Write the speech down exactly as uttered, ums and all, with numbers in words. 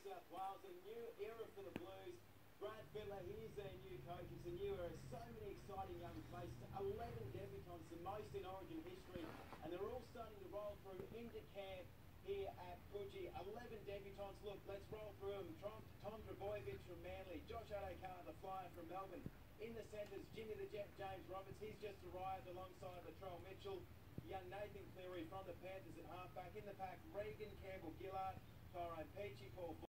South Wales. A new era for the Blues. Brad Fittler, he's their new coach. It's a new era. So many exciting young faces. eleven debutants, the most in Origin history. And they're all starting to roll through into camp here at Coogee. eleven debutants. Look, let's roll through them. Tom, Tom Trbojevic from Manly. Josh Adokar, the Flyer from Melbourne. In the centres, Jimmy the Jet, James Roberts. He's just arrived alongside Latrell Mitchell. Young Nathan Cleary from the Panthers at halfback. In the pack, Regan Campbell-Gillard, Tyrone Peachey, Paul